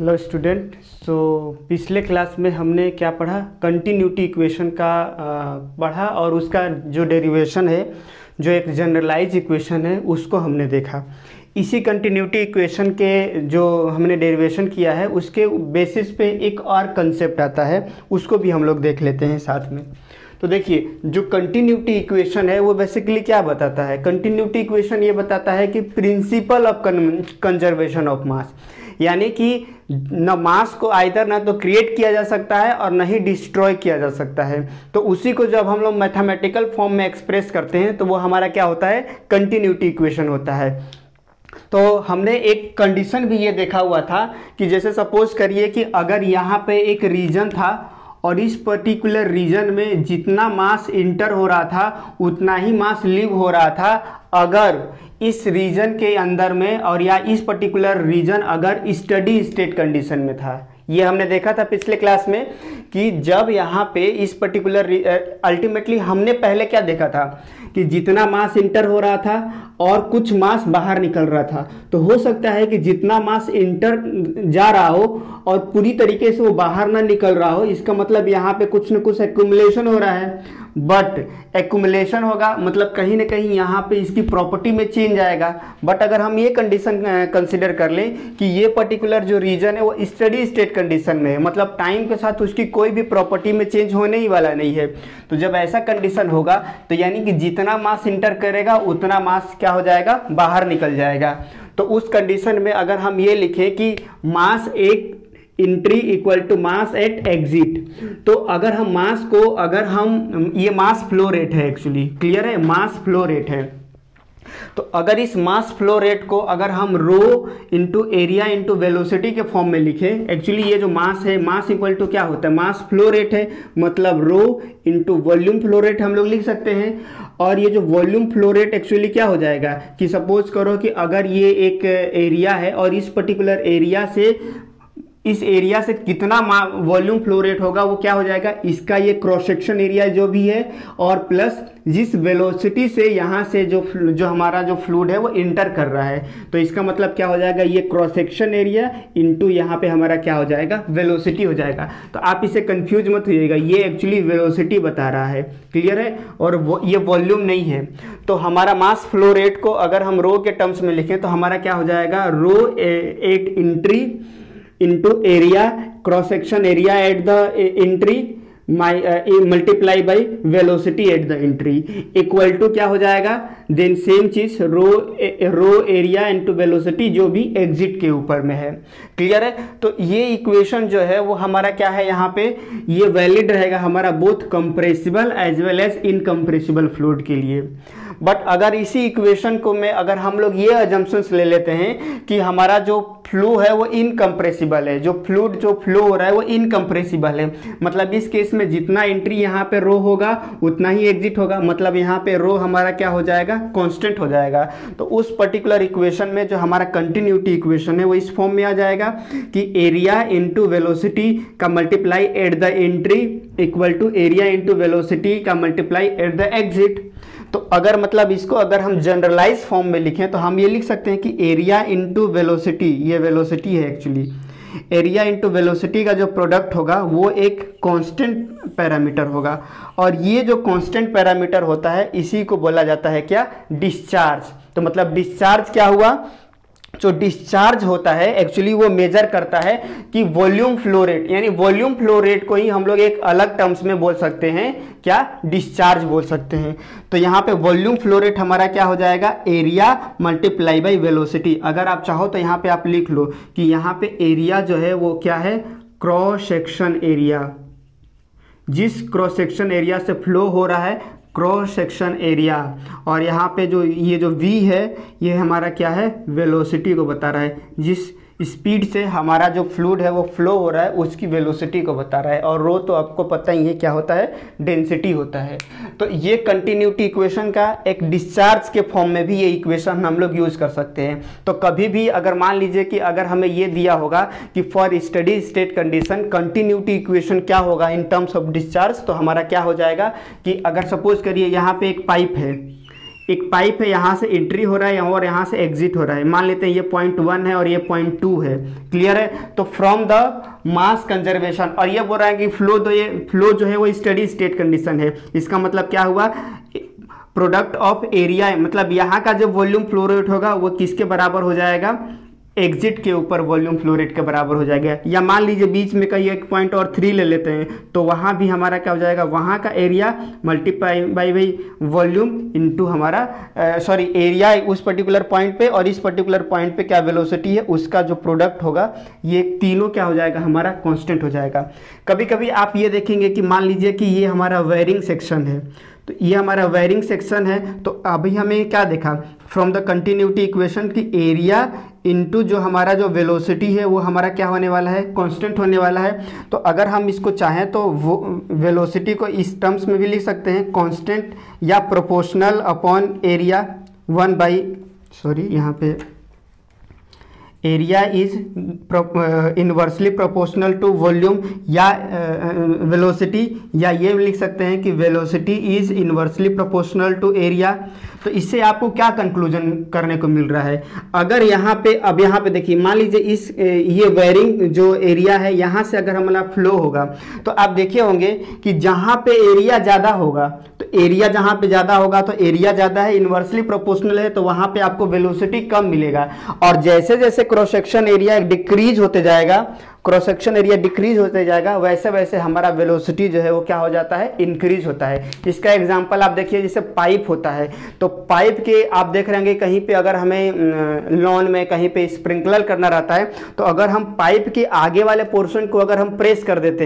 Hello student. पिछले class में हमने क्या पढ़ा, कंटिन्यूटी इक्वेशन का पढ़ा और उसका जो डेरिवेशन है, जो एक जनरलाइज इक्वेशन है, उसको हमने देखा। इसी कंटिन्यूटी इक्वेशन के जो हमने डेरिवेशन किया है उसके बेसिस पे एक और कंसेप्ट आता है, उसको भी हम लोग देख लेते हैं साथ में। तो देखिए, जो कंटिन्यूटी इक्वेशन है वो बेसिकली क्या बताता है। कंटिन्यूटी इक्वेशन ये बताता है कि principle of conservation of mass, यानी कि न मास को आइदर ना तो क्रिएट किया जा सकता है और न ही डिस्ट्रॉय किया जा सकता है। तो उसी को जब हम लोग मैथमेटिकल फॉर्म में एक्सप्रेस करते हैं तो वो हमारा क्या होता है, कंटिन्यूटी इक्वेशन होता है। तो हमने एक कंडीशन भी ये देखा हुआ था कि जैसे सपोज करिए कि अगर यहाँ पे एक रीजन था और इस पर्टिकुलर रीजन में जितना मास इंटर हो रहा था उतना ही मास लीव हो रहा था, अगर इस रीजन के अंदर में और या इस पर्टिकुलर रीजन अगर स्टडी स्टेट कंडीशन में था। ये हमने देखा था पिछले क्लास में कि जब यहाँ पे इस पर्टिकुलर अल्टीमेटली हमने पहले क्या देखा था कि जितना मास इंटर हो रहा था और कुछ मास बाहर निकल रहा था। तो हो सकता है कि जितना मास इंटर जा रहा हो और पूरी तरीके से वो बाहर ना निकल रहा हो, इसका मतलब यहाँ पे कुछ न कुछ एक्यूमुलेशन हो रहा है। बट एक्यूमुलेशन होगा मतलब कहीं ना कहीं यहाँ पे इसकी प्रॉपर्टी में चेंज आएगा। बट अगर हम ये कंडीशन कंसिडर कर लें कि ये पर्टिकुलर जो रीजन है वो स्टडी स्टेट कंडीशन में है, मतलब टाइम के साथ उसकी कोई भी प्रॉपर्टी में चेंज होने ही वाला नहीं है, तो जब ऐसा कंडीशन होगा तो यानी कि जितना मास इंटर करेगा उतना मास क्या हो जाएगा, बाहर निकल जाएगा। तो उस कंडीशन में अगर हम ये लिखें कि मास एक entry equal to mass at exit, तो अगर हम मास को ये मास फ्लो रेट है, एक्चुअली क्लियर है, मास फ्लो रेट है। तो अगर इस मास फ्लो रेट को अगर हम rho into area into velocity के फॉर्म में लिखें, एक्चुअली ये जो मास है, मास इक्वल टू क्या होता है, मास फ्लो रेट है, मतलब rho into volume flow rate हम लोग लिख सकते हैं। और ये जो वॉल्यूम फ्लो रेट एक्चुअली क्या हो जाएगा कि सपोज करो कि अगर ये एक एरिया है और इस पर्टिकुलर एरिया से इस एरिया से कितना वॉल्यूम फ्लो रेट होगा वो क्या हो जाएगा, इसका ये क्रॉस सेक्शन एरिया जो भी है और प्लस जिस वेलोसिटी से यहाँ से जो हमारा जो फ्लूइड है वो इंटर कर रहा है, तो इसका मतलब क्या हो जाएगा, ये क्रॉस सेक्शन एरिया इनटू यहाँ पे हमारा क्या हो जाएगा, वेलोसिटी हो जाएगा। तो आप इसे कंफ्यूज मत होइएगा, ये एक्चुअली वेलोसिटी बता रहा है, क्लियर है, और ये वॉल्यूम नहीं है। तो हमारा मास फ्लो रेट को अगर हम रो के टर्म्स में लिखें तो हमारा क्या हो जाएगा, rho at entry into area cross section area at the entry multiply by velocity at the entry equal to क्या हो जाएगा, देन सेम चीज रो एरिया इंटू वेलोसिटी जो भी एग्जिट के ऊपर में है, क्लियर है। तो ये इक्वेशन जो है वो हमारा क्या है, यहाँ पे ये वैलिड रहेगा हमारा both compressible as well as incompressible fluid के लिए। बट अगर इसी इक्वेशन को में अगर हम लोग ये अजम्पशंस ले लेते हैं कि हमारा जो फ्लो है वो इनकम्प्रेसिबल है, जो फ्लूइड जो फ्लो हो रहा है वो इनकम्प्रेसिबल है, मतलब इस केस में जितना एंट्री यहाँ पे रो होगा उतना ही एग्जिट होगा, मतलब यहाँ पे रो हमारा क्या हो जाएगा, कांस्टेंट हो जाएगा। तो उस पर्टिकुलर इक्वेशन में जो हमारा कंटिन्यूटी इक्वेशन है वो इस फॉर्म में आ जाएगा कि एरिया इंटू वेलोसिटी का multiply at the entry equal to area into velocity का मल्टीप्लाई एट द एग्जिट। तो अगर मतलब इसको अगर हम जनरलाइज फॉर्म में लिखें तो हम ये लिख सकते हैं कि एरिया इंटू वेलोसिटी, ये वेलोसिटी है एक्चुअली, एरिया इंटू वेलोसिटी का जो प्रोडक्ट होगा वो एक कांस्टेंट पैरामीटर होगा, और ये जो कांस्टेंट पैरामीटर होता है इसी को बोला जाता है क्या, डिस्चार्ज। तो मतलब डिस्चार्ज क्या हुआ, जो डिस्चार्ज होता है एक्चुअली वो मेजर करता है कि वॉल्यूम फ्लो रेट, यानी वॉल्यूम फ्लो रेट को ही हम लोग एक अलग टर्म्स में बोल सकते हैं, क्या, डिस्चार्ज बोल सकते हैं। तो यहाँ पे वॉल्यूम फ्लो रेट हमारा क्या हो जाएगा, एरिया मल्टीप्लाई बाई वेलोसिटी। अगर आप चाहो तो यहाँ पे आप लिख लो कि यहाँ पे एरिया जो है वो क्या है, क्रॉस सेक्शन एरिया, जिस क्रॉस सेक्शन एरिया से फ्लो हो रहा है क्रॉस सेक्शन एरिया, और यहाँ पे जो ये जो v है ये हमारा क्या है, वेलोसिटी को बता रहा है, जिस स्पीड से हमारा जो फ्लूइड है वो फ्लो हो रहा है उसकी वेलोसिटी को बता रहा है, और रो तो आपको पता ही है क्या होता है, डेंसिटी होता है। तो ये कंटिन्यूटी इक्वेशन का एक डिस्चार्ज के फॉर्म में भी ये इक्वेशन हम लोग यूज कर सकते हैं। तो कभी भी अगर मान लीजिए कि अगर हमें ये दिया होगा कि for steady state condition continuity equation क्या होगा इन टर्म्स ऑफ डिस्चार्ज, तो हमारा क्या हो जाएगा कि अगर सपोज करिए यहाँ पे एक पाइप है, एक पाइप है, यहाँ से एंट्री हो रहा है और यहाँ से एग्जिट हो रहा है। मान लेते हैं ये पॉइंट 1 है और ये पॉइंट 2 है। क्लियर है? तो फ्रॉम द मास कंजर्वेशन, और ये बोल रहा है कि फ्लो जो है वो स्टेडी स्टेट कंडीशन है। इसका मतलब क्या हुआ? प्रोडक्ट ऑफ एरिया, मतलब यहाँ का जो वॉल्यूम फ्लो रेट होगा वो किसके बराबर हो जाएगा? एग्जिट के ऊपर वॉल्यूम फ्लो रेट के बराबर हो जाएगा। या मान लीजिए बीच में कहीं एक पॉइंट और 3 ले लेते हैं, तो वहाँ भी हमारा क्या हो जाएगा? वहाँ का area multiply by volume into हमारा एरिया उस पर्टिकुलर पॉइंट पे, और इस पर्टिकुलर पॉइंट पे क्या वेलोसिटी है उसका जो प्रोडक्ट होगा, ये तीनों क्या हो जाएगा? हमारा कांस्टेंट हो जाएगा। कभी कभी आप ये देखेंगे कि मान लीजिए कि ये हमारा वेयरिंग सेक्शन है, तो ये हमारा वेयरिंग सेक्शन है। तो अभी हमें क्या देखा फ्रॉम द कंटिन्यूटी इक्वेशन की एरिया इनटू जो हमारा जो वेलोसिटी है वो हमारा क्या होने वाला है? कांस्टेंट होने वाला है। तो अगर हम इसको चाहें तो वो वेलोसिटी को इस टर्म्स में भी लिख सकते हैं, कांस्टेंट या प्रोपोर्शनल अपॉन एरिया यहाँ पे area is inversely proportional to volume या वेलोसिटी, या ये लिख सकते हैं कि velocity is inversely proportional to area. तो इससे आपको क्या कंक्लूजन करने को मिल रहा है? अगर यहाँ पे, अब यहाँ पे देखिए, मान लीजिए ये वेयरिंग जो एरिया है यहाँ से अगर हमारा फ्लो होगा, तो आप देखे होंगे कि जहाँ पे एरिया ज़्यादा होगा, तो एरिया जहाँ पे ज़्यादा होगा तो एरिया ज़्यादा है, इन्वर्सली प्रोपोर्शनल है, तो वहाँ पे आपको वेलोसिटी कम मिलेगा। और जैसे जैसे क्रॉस सेक्शन एरिया डिक्रीज होते जाएगा, क्रॉस सेक्शन एरिया डिक्रीज होते जाएगा, वैसे वैसे हमारा वेलोसिटी जो है वो क्या हो जाता है? इंक्रीज होता है। इसका एग्जांपल आप देखिए, जैसे पाइप होता है, तो पाइप के आप देख रहे होंगे कहीं पे अगर हमें लॉन में कहीं पे स्प्रिंकलर करना रहता है, तो अगर हम पाइप के आगे वाले पोर्शन को अगर हम प्रेस कर देते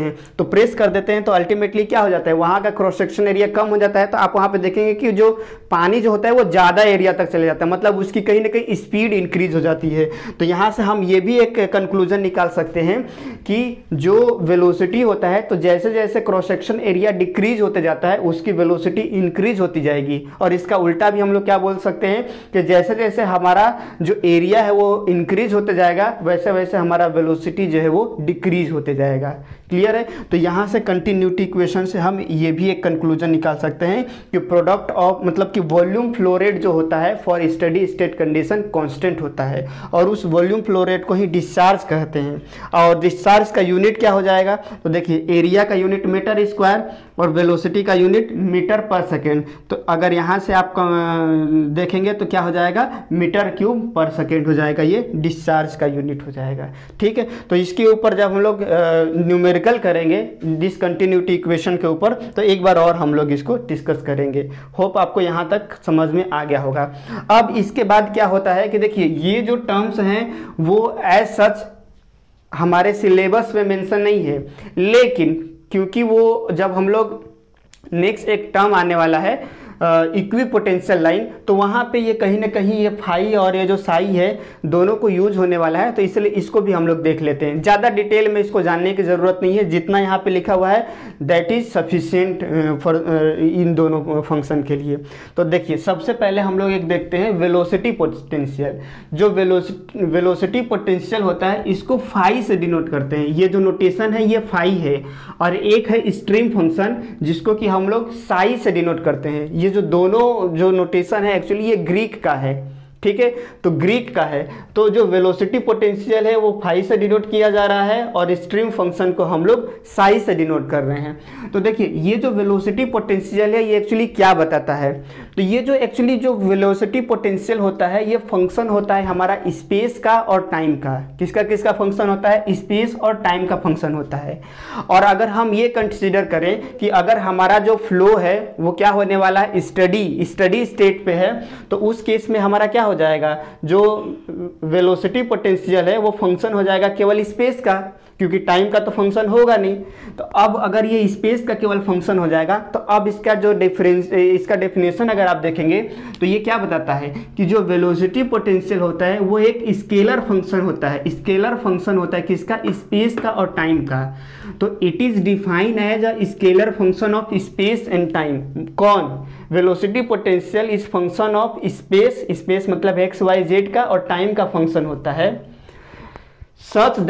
हैं तो अल्टीमेटली क्या हो जाता है? वहाँ का क्रॉस सेक्शन एरिया कम हो जाता है। तो आप वहाँ पे देखेंगे कि जो पानी जो होता है वो ज़्यादा एरिया तक चले जाता है, मतलब उसकी कहीं ना कहीं स्पीड इंक्रीज हो जाती है। तो यहाँ से हम ये भी एक कंक्लूजन निकाल सकते हैं कि जो वेलोसिटी होता है, तो जैसे जैसे क्रॉस सेक्शन एरिया डिक्रीज होते जाता है उसकी वेलोसिटी इंक्रीज होती जाएगी। और इसका उल्टा भी हम लोग क्या बोल सकते हैं कि जैसे जैसे हमारा जो एरिया है वो इंक्रीज होते जाएगा, वैसे वैसे हमारा वेलोसिटी जो है वो डिक्रीज होते जाएगा। क्लियर है? तो यहाँ से कंटिन्यूटी इक्वेशन से हम ये भी एक कंक्लूजन निकाल सकते हैं कि प्रोडक्ट ऑफ, मतलब कि वॉल्यूम फ्लो रेट जो होता है for steady state condition constant होता है, और उस वॉल्यूम फ्लो रेट को ही डिस्चार्ज कहते हैं। और डिस्चार्ज का यूनिट क्या हो जाएगा? तो देखिए, एरिया का यूनिट मीटर स्क्वायर और वेलोसिटी का यूनिट मीटर पर सेकेंड। तो अगर यहाँ से आप देखेंगे तो क्या हो जाएगा? मीटर क्यूब पर सेकेंड हो जाएगा, ये डिस्चार्ज का यूनिट हो जाएगा। ठीक है? तो इसके ऊपर जब हम लोग न्यूमेरिकल करेंगे डिसकंटिन्यूटी इक्वेशन के ऊपर, तो एक बार और हम लोग इसको डिस्कस करेंगे। होप आपको यहाँ तक समझ में आ गया होगा। अब इसके बाद क्या होता है कि देखिए, ये जो टर्म्स हैं वो एज सच हमारे सिलेबस में मेंशन नहीं है, लेकिन क्योंकि वो जब हम लोग नेक्स्ट एक टर्म आने वाला है इक्विपोटेंशियल लाइन, तो वहाँ पे ये कहीं ना कहीं ये फाई और ये जो साई है दोनों को यूज होने वाला है, तो इसलिए इसको भी हम लोग देख लेते हैं। ज़्यादा डिटेल में इसको जानने की ज़रूरत नहीं है, जितना यहाँ पे लिखा हुआ है दैट इज़ सफिशिएंट फॉर इन दोनों फंक्शन के लिए। तो देखिए, सबसे पहले हम लोग एक देखते हैं वेलोसिटी पोटेंशियल। जो वेलोसिटी पोटेंशियल होता है इसको फाई से डिनोट करते हैं। ये जो नोटेशन है ये फाई है, और एक है स्ट्रीम फंक्शन जिसको कि हम लोग साई से डिनोट करते हैं। ये जो दोनों जो नोटेशन है एक्चुअली ये ग्रीक का है। ठीक है, तो ग्रीक का है। तो जो वेलोसिटी पोटेंशियल है वो फाई से डिनोट किया जा रहा है, और स्ट्रीम फंक्शन को हम लोग साई से डिनोट कर रहे हैं। तो देखिए, ये जो वेलोसिटी पोटेंशियल है ये एक्चुअली क्या बताता है? तो ये जो एक्चुअली जो वेलोसिटी पोटेंशियल होता है ये फंक्शन होता है हमारा स्पेस का और टाइम का। किसका किसका फंक्शन होता है? स्पेस और टाइम का फंक्शन होता है। और अगर हम ये कंसिडर करें कि अगर हमारा जो फ्लो है वो क्या होने वाला है? स्टडी स्टेट पे है, तो उस केस में हमारा क्या हो जाएगा? जो वेलोसिटी पोटेंशियल है वो फंक्शन हो जाएगा केवल स्पेस का, क्योंकि टाइम का तो फंक्शन होगा नहीं। तो अब अगर ये स्पेस का केवल फंक्शन हो जाएगा, तो अब इसका जो इसका डेफिनेशन अगर आप देखेंगे तो ये क्या बताता है कि जो वेलोसिटी पोटेंशियल होता है वो एक स्केलर फंक्शन होता है। स्केलर फंक्शन होता है किसका? स्पेस का और टाइम का। तो it is defined as a scalar function of space and time. कौन? Velocity potential is function of space मतलब एक्स वाई जेड का, और टाइम का फंक्शन होता है, such that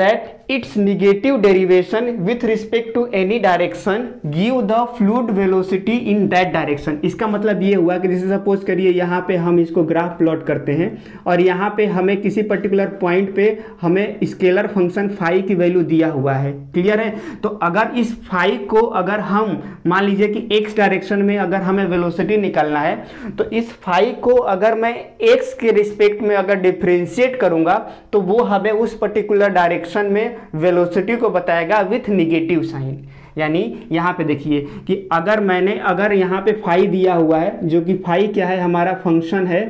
its negative derivation with respect to any direction give the fluid velocity in that direction. इसका मतलब ये हुआ कि जैसे सपोज करिए यहाँ पे हम इसको ग्राफ प्लॉट करते हैं और यहाँ पे हमें किसी पर्टिकुलर पॉइंट पे हमें स्केलर फंक्शन फाई की वैल्यू दिया हुआ है, क्लियर है। तो अगर इस फाई को अगर हम मान लीजिए कि एक्स डायरेक्शन में अगर हमें वेलोसिटी निकालना है तो इस फाई को अगर मैं एक्स के रिस्पेक्ट में अगर डिफरेंशिएट करूंगा तो वो हमें उस पर्टिकुलर डायरेक्शन में वेलोसिटी को बताएगा विथ निगेटिव साइन। यानी यहाँ पे देखिए कि अगर यहाँ पे फाई दिया हुआ है, जो कि फाई क्या है, हमारा फंक्शन है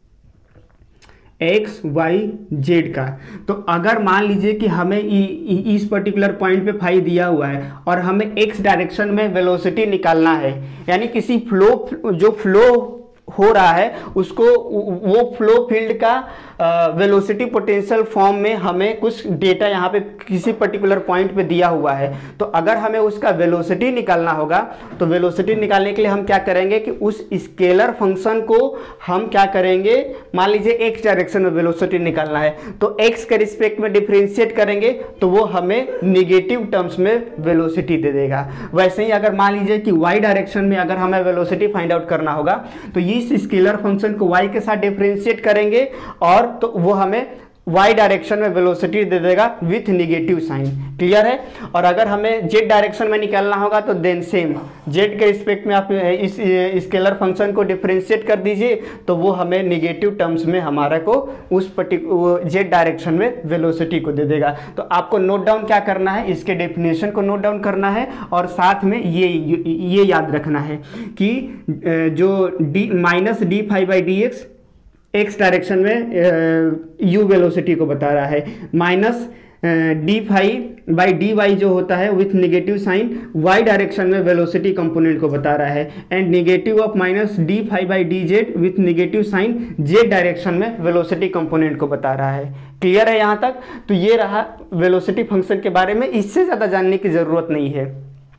एक्स वाई जेड का। तो अगर मान लीजिए कि हमें इस पर्टिकुलर पॉइंट पे फाई दिया हुआ है और हमें एक्स डायरेक्शन में वेलोसिटी निकालना है, यानी किसी जो फ्लो हो रहा है उसको, वो फ्लो फील्ड का वेलोसिटी पोटेंशियल फॉर्म में हमें कुछ डेटा यहाँ पे किसी पर्टिकुलर पॉइंट पे दिया हुआ है। तो अगर हमें उसका वेलोसिटी निकालना होगा तो वेलोसिटी निकालने के लिए हम क्या करेंगे कि उस स्केलर फंक्शन को हम क्या करेंगे, मान लीजिए एक्स डायरेक्शन में वेलोसिटी निकालना है तो एक्स के रिस्पेक्ट में डिफरेंशिएट करेंगे तो वो हमें निगेटिव टर्म्स में वेलोसिटी दे देगा। वैसे ही अगर मान लीजिए कि वाई डायरेक्शन में अगर हमें वेलोसिटी फाइंड आउट करना होगा तो इस स्केलर फंक्शन को y के साथ डिफरेंशिएट करेंगे और तो वो हमें y डायरेक्शन में वेलोसिटी दे देगा विथ निगेटिव साइन, क्लियर है। और अगर हमें z डायरेक्शन में निकालना होगा तो देन सेम z के रिस्पेक्ट में आप इस स्केलर फंक्शन को डिफरेंशिएट कर दीजिए तो वो हमें निगेटिव टर्म्स में हमारा को उस पर्टिकुलर z डायरेक्शन में वेलोसिटी को दे देगा। तो आपको नोट डाउन क्या करना है, इसके डेफिनेशन को नोट डाउन करना है और साथ में ये याद रखना है कि जो minus d phi by d x x direction में यू वेलोसिटी को बता रहा है, minus d phi by d y जो होता है with negative sign y direction में वेलोसिटी कंपोनेंट को बता रहा है, and negative of minus d phi by d z with negative sign z direction में वेलोसिटी कंपोनेंट को बता रहा है। क्लियर है यहाँ तक। तो ये रहा वेलोसिटी फंक्शन के बारे में, इससे ज़्यादा जानने की ज़रूरत नहीं है।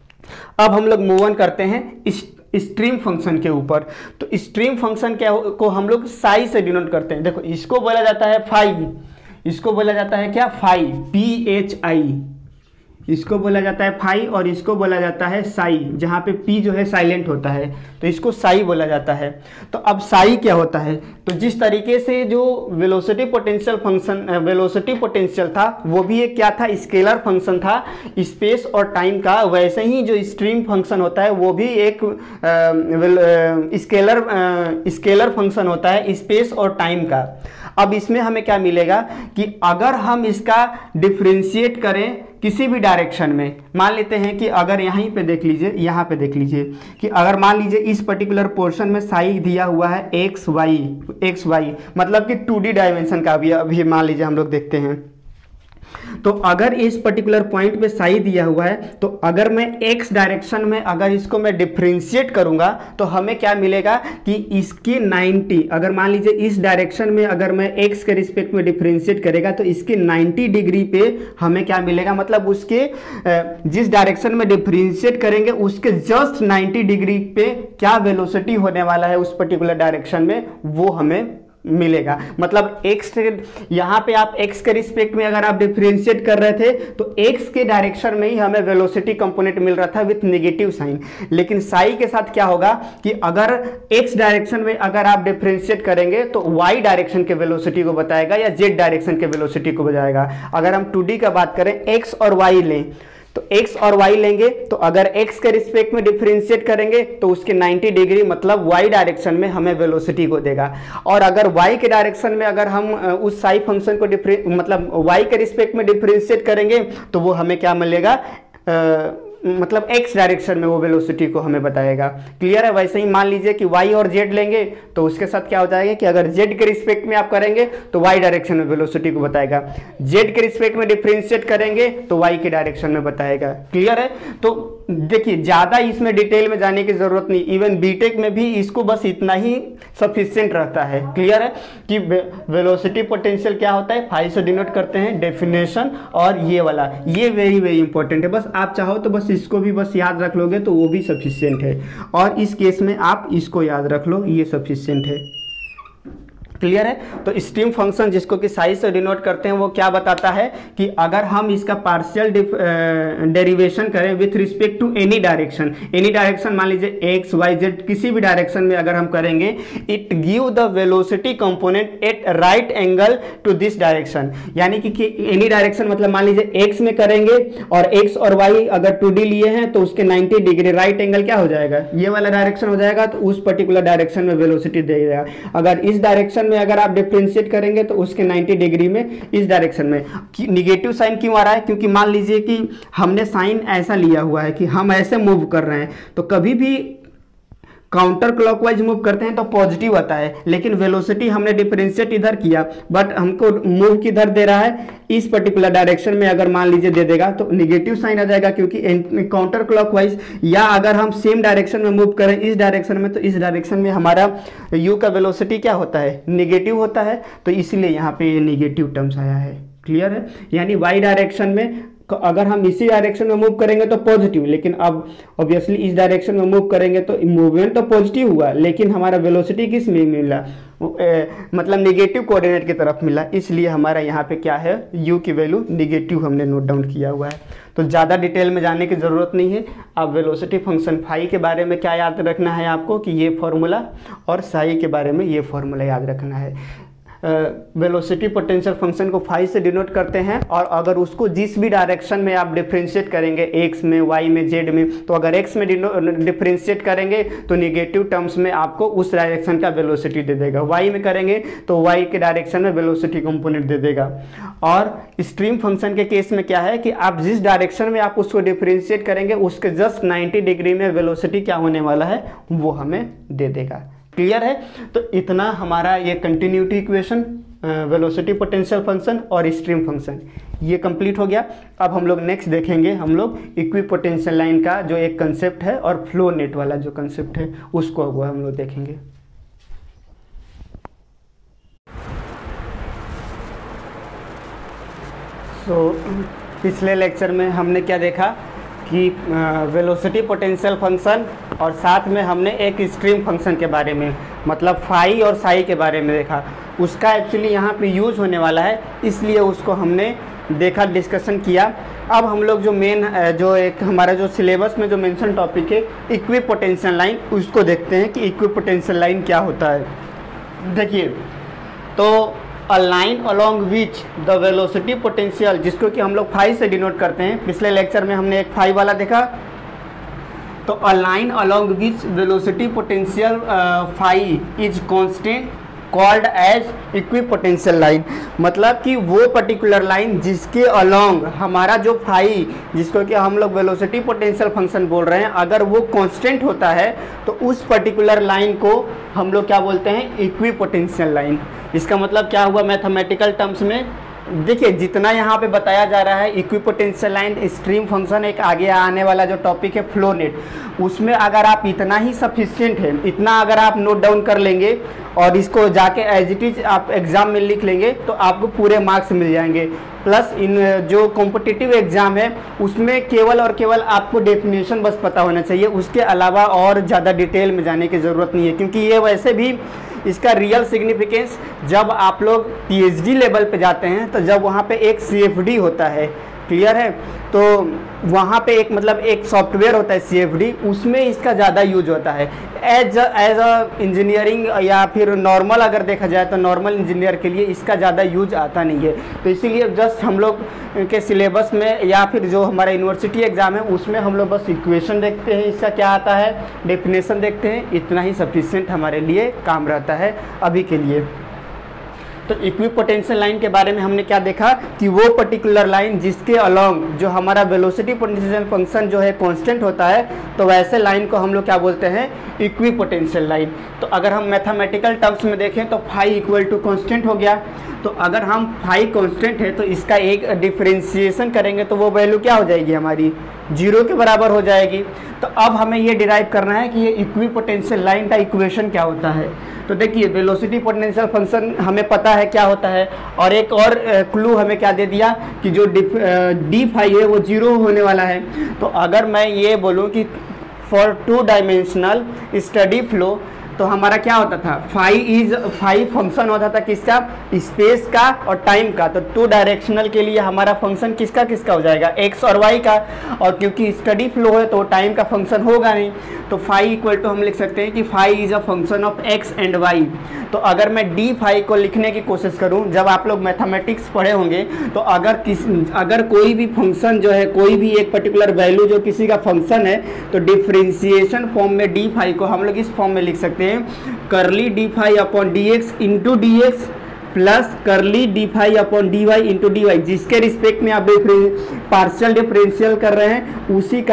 अब हम लोग मूव ऑन करते हैं स्ट्रीम फंक्शन के ऊपर। तो स्ट्रीम फंक्शन क्या को हम लोग साई से डिनोट करते हैं। देखो इसको बोला जाता है फाई, इसको बोला जाता है क्या, फाई, PHI, इसको बोला जाता है फाई और इसको बोला जाता है साई, जहाँ पे पी जो है साइलेंट होता है तो इसको साई बोला जाता है। तो अब साई क्या होता है, तो जिस तरीके से जो velocity potential function velocity potential था वो भी एक क्या था, स्केलर फंक्शन था स्पेस और टाइम का, वैसे ही जो स्ट्रीम फंक्शन होता है वो भी एक स्केलर फंक्शन होता है स्पेस और टाइम का। अब इसमें हमें क्या मिलेगा कि अगर हम इसका डिफरेंशिएट करें किसी भी डायरेक्शन में, मान लेते हैं कि अगर यहीं पे देख लीजिए, यहाँ पे देख लीजिए कि अगर मान लीजिए इस पर्टिकुलर पोर्शन में साई दिया हुआ है एक्स वाई मतलब कि 2D डायमेंशन का अभी मान लीजिए हम लोग देखते हैं। तो अगर इस पर्टिकुलर पॉइंट पे साई दिया हुआ है तो अगर मैं एक्स डायरेक्शन में अगर इसको मैं डिफरेंशिएट करूंगा तो हमें क्या मिलेगा कि इसके 90, अगर मान लीजिए इस डायरेक्शन में अगर मैं एक्स के रिस्पेक्ट में डिफरेंशिएट करेगा तो इसके 90 डिग्री पे हमें क्या मिलेगा, मतलब उसके जिस डायरेक्शन में डिफरेंशिएट करेंगे उसके जस्ट 90 डिग्री पे क्या वेलोसिटी होने वाला है उस पर्टिकुलर डायरेक्शन में वो हमें मिलेगा। मतलब एक्स यहाँ पे आप एक्स के रिस्पेक्ट में अगर आप डिफरेंशिएट कर रहे थे तो एक्स के डायरेक्शन में ही हमें वेलोसिटी कंपोनेंट मिल रहा था विथ नेगेटिव साइन, लेकिन साई के साथ क्या होगा कि अगर एक्स डायरेक्शन में अगर आप डिफरेंशिएट करेंगे तो वाई डायरेक्शन के वेलोसिटी को बताएगा या जेड डायरेक्शन के वेलोसिटी को बताएगा। अगर हम 2D का बात करें एक्स और वाई लें तो x और y लेंगे तो अगर x के रिस्पेक्ट में डिफरेंशिएट करेंगे तो उसके 90 डिग्री मतलब y डायरेक्शन में हमें वेलोसिटी को देगा, और अगर y के डायरेक्शन में अगर हम उस साई फंक्शन को मतलब y के रिस्पेक्ट में डिफरेंशिएट करेंगे तो वो हमें क्या मिलेगा, मतलब x डायरेक्शन में वो वेलोसिटी को हमें बताएगा। क्लियर है। वैसे ही मान लीजिए कि y और z लेंगे तो उसके साथ क्या हो जाएगा कि अगर z के रिस्पेक्ट में आप करेंगे तो y डायरेक्शन में वेलोसिटी को बताएगा, z के रिस्पेक्ट में डिफरेंशिएट करेंगे तो y के डायरेक्शन में बताएगा। क्लियर है। तो देखिए ज़्यादा इसमें डिटेल में जाने की ज़रूरत नहीं, इवन बीटेक में भी इसको बस इतना ही सफिशिएंट रहता है। क्लियर है कि वेलोसिटी पोटेंशियल क्या होता है, फाई से डिनोट करते हैं डेफिनेशन, और ये वाला ये वेरी वेरी इंपॉर्टेंट है। बस आप चाहो तो बस इसको भी बस याद रख लोगे तो वो भी सफिशिएंट है, और इस केस में आप इसको याद रख लो, ये सफिशिएंट है। क्लियर है। तो स्ट्रीम फंक्शन जिसको कि साइज से डिनोट करते हैं वो क्या बताता है कि अगर हम इसका पार्शियल डेरिवेशन करें with respect to any direction मान लीजिए एक्स वाई जेड किसी भी डायरेक्शन में अगर हम करेंगे, it give the velocity component at right angle to this direction. यानी कि एनी डायरेक्शन मतलब मान लीजिए एक्स में करेंगे और एक्स और वाई अगर 2D लिए हैं तो उसके 90 डिग्री राइट एंगल क्या हो जाएगा, ये वाला डायरेक्शन हो जाएगा, तो उस पर्टिकुलर डायरेक्शन में वेलोसिटी देगा। अगर इस डायरेक्शन में अगर आप डिफरेंशिएट करेंगे तो उसके 90 डिग्री में इस डायरेक्शन में। निगेटिव साइन क्यों आ रहा है, क्योंकि मान लीजिए कि हमने साइन ऐसा लिया हुआ है कि हम ऐसे मूव कर रहे हैं, तो कभी भी काउंटर क्लॉकवाइज मूव करते हैं तो पॉजिटिव आता है, लेकिन वेलोसिटी हमने डिफरेंशिएट इधर किया बट हमको मूव किधर दे रहा है, इस पर्टिकुलर डायरेक्शन में अगर मान लीजिए दे देगा तो निगेटिव साइन आ जाएगा, क्योंकि काउंटर क्लॉकवाइज। या अगर हम सेम डायरेक्शन में मूव करें इस डायरेक्शन में, तो इस डायरेक्शन में हमारा यू का वेलोसिटी क्या होता है, निगेटिव होता है, तो इसलिए यहाँ पे ये निगेटिव टर्म्स आया है। क्लियर है। यानी वाई डायरेक्शन में अगर हम इसी डायरेक्शन में मूव करेंगे तो पॉजिटिव, लेकिन अब ऑब्वियसली इस डायरेक्शन में मूव करेंगे तो मूवमेंट तो पॉजिटिव हुआ, लेकिन हमारा वेलोसिटी किस में मिला, मतलब निगेटिव कोऑर्डिनेट की तरफ मिला, इसलिए हमारा यहाँ पे क्या है, u की वैल्यू निगेटिव हमने नोट डाउन किया हुआ है। तो ज़्यादा डिटेल में जाने की ज़रूरत नहीं है। अब वेलोसिटी फंक्शन फाई के बारे में क्या याद रखना है आपको कि ये फॉर्मूला, और साई के बारे में ये फॉर्मूला याद रखना है। वेलोसिटी पोटेंशियल फंक्शन को फाई से डिनोट करते हैं, और अगर उसको जिस भी डायरेक्शन में आप डिफरेंशिएट करेंगे, एक्स में, वाई में, जेड में, तो अगर एक्स में डिफरेंशिएट करेंगे तो निगेटिव टर्म्स में आपको उस डायरेक्शन का वेलोसिटी दे देगा, वाई में करेंगे तो वाई के डायरेक्शन में वेलोसिटी कंपोनेंट दे देगा। और स्ट्रीम फंक्शन के केस में क्या है कि आप जिस डायरेक्शन में आप उसको डिफरेंशिएट करेंगे उसके जस्ट 90 डिग्री में वेलोसिटी क्या होने वाला है वो हमें दे देगा। क्लियर है। तो इतना हमारा ये continuity equation, velocity potential function और स्ट्रीम फंक्शन ये कंप्लीट हो गया। अब हम लोग नेक्स्ट देखेंगे, हम लोग इक्विपोटेंशियल लाइन का जो एक कंसेप्ट है और फ्लो नेट वाला जो कंसेप्ट है उसको हम लोग देखेंगे। पिछले लेक्चर में हमने क्या देखा कि वेलोसिटी पोटेंशियल फंक्शन और साथ में हमने एक स्ट्रीम फंक्शन के बारे में, मतलब फाई और साई के बारे में देखा। उसका एक्चुअली यहाँ पे यूज होने वाला है, इसलिए उसको हमने देखा, डिस्कशन किया। अब हम लोग जो मेन जो एक हमारा जो सिलेबस में जो मेंशन टॉपिक है इक्विपोटेंशियल लाइन, उसको देखते हैं कि इक्विपोटेंशियल लाइन क्या होता है। देखिए, तो a line along which the velocity potential, जिसको कि हम लोग फाई से डिनोट करते हैं, पिछले लेक्चर में हमने एक फाई वाला देखा। तो a line along which velocity potential phi is constant called as equipotential line, मतलब कि वो पर्टिकुलर लाइन जिसके अलोंग हमारा जो फाई, जिसको कि हम लोग वेलोसिटी पोटेंशियल फंक्शन बोल रहे हैं, अगर वो कांस्टेंट होता है तो उस पर्टिकुलर लाइन को हम लोग क्या बोलते हैं, इक्विपोटेंशियल लाइन। इसका मतलब क्या हुआ मैथमेटिकल टर्म्स में, देखिए जितना यहाँ पे बताया जा रहा है इक्विपोटेंशियल लाइन, स्ट्रीम फंक्शन, एक आगे आने वाला जो टॉपिक है फ्लो नेट, उसमें अगर आप इतना ही सफिशिएंट है, इतना अगर आप नोट डाउन कर लेंगे और इसको जाके एज इट इज आप एग्जाम में लिख लेंगे तो आपको पूरे मार्क्स मिल जाएंगे। प्लस इन जो कॉम्पिटिटिव एग्जाम है उसमें केवल और केवल आपको डेफिनेशन बस पता होना चाहिए, उसके अलावा और ज़्यादा डिटेल में जाने की ज़रूरत नहीं है, क्योंकि ये वैसे भी इसका रियल सिग्निफिकेंस जब आप लोग पीएचडी लेवल पे जाते हैं तो जब वहाँ पे एक सीएफडी होता है, क्लियर है, तो वहाँ पे एक मतलब एक सॉफ्टवेयर होता है सीएफडी, उसमें इसका ज़्यादा यूज होता है। एज अ इंजीनियरिंग या फिर नॉर्मल अगर देखा जाए तो नॉर्मल इंजीनियर के लिए इसका ज़्यादा यूज आता नहीं है। तो इसीलिए जस्ट हम लोग के सिलेबस में या फिर जो हमारा यूनिवर्सिटी एग्ज़ाम है उसमें हम लोग बस इक्वेशन देखते हैं, इसका क्या आता है, डेफिनेशन देखते हैं, इतना ही सफिशिएंट हमारे लिए काम रहता है अभी के लिए। तो इक्विपोटेंशियल लाइन के बारे में हमने क्या देखा कि वो पर्टिकुलर लाइन जिसके अलोंग जो हमारा वेलोसिटी पोटेंशियल फंक्शन जो है कांस्टेंट होता है, तो वैसे लाइन को हम लोग क्या बोलते हैं, इक्विपोटेंशियल लाइन। तो अगर हम मैथमेटिकल टर्म्स में देखें तो फाई इक्वल टू कांस्टेंट हो गया। तो अगर हम फाई कांस्टेंट है तो इसका एक डिफरेंशिएशन करेंगे तो वो वैल्यू क्या हो जाएगी, हमारी 0 के बराबर हो जाएगी। तो अब हमें ये डिराइव करना है कि ये इक्विपोटेंशियल लाइन का इक्वेशन क्या होता है। तो देखिए वेलोसिटी पोटेंशियल फंक्शन हमें पता है क्या होता है, और एक और क्लू हमें क्या दे दिया कि जो डी फाई है वो 0 होने वाला है। तो अगर मैं ये बोलूँ कि फॉर 2 डायमेंशनल स्टडी फ्लो, तो हमारा क्या होता था, फाई फंक्शन होता था किसका, स्पेस का और टाइम का। तो टू डायरेक्शनल के लिए हमारा फंक्शन किसका किसका हो जाएगा, एक्स और वाई का, और क्योंकि स्टडी फ्लो है तो टाइम का फंक्शन होगा नहीं, तो फाई इक्वल टू हम लिख सकते हैं कि phi is a function of x and y. तो अगर मैं डी फाई को लिखने की कोशिश करूं, जब आप लोग मैथमेटिक्स पढ़े होंगे तो अगर कोई भी फंक्शन जो है, कोई भी एक पर्टिकुलर वैल्यू जो किसी का फंक्शन है, तो डिफरेंशिएशन फॉर्म में डी फाई को हम लोग इस फॉर्म में लिख सकते हैं, curly d phi upon d x into d x plus curly d phi upon d y into d y, जिसके रिस्पेक्ट में आप पार्शियल डिफरेंशियल कर रहे हैं